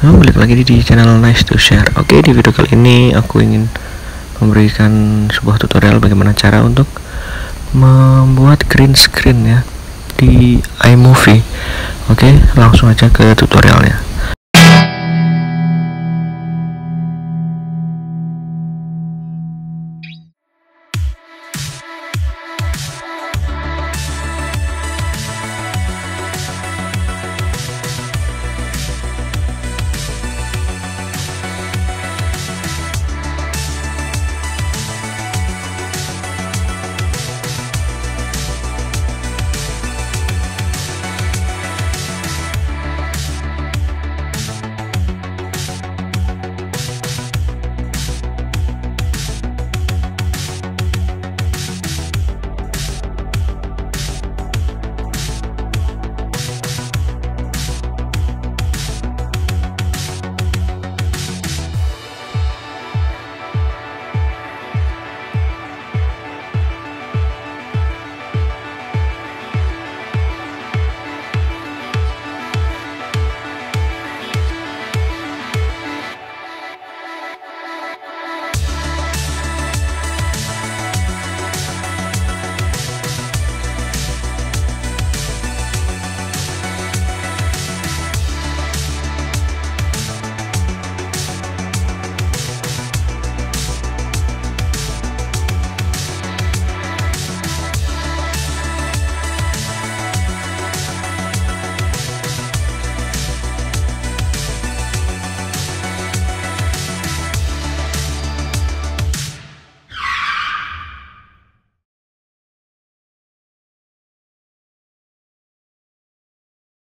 Balik lagi di channel Nice to Share. Oke, di video kali ini aku ingin memberikan sebuah tutorial bagaimana cara untuk membuat green screen ya di iMovie. Oke, langsung aja ke tutorialnya.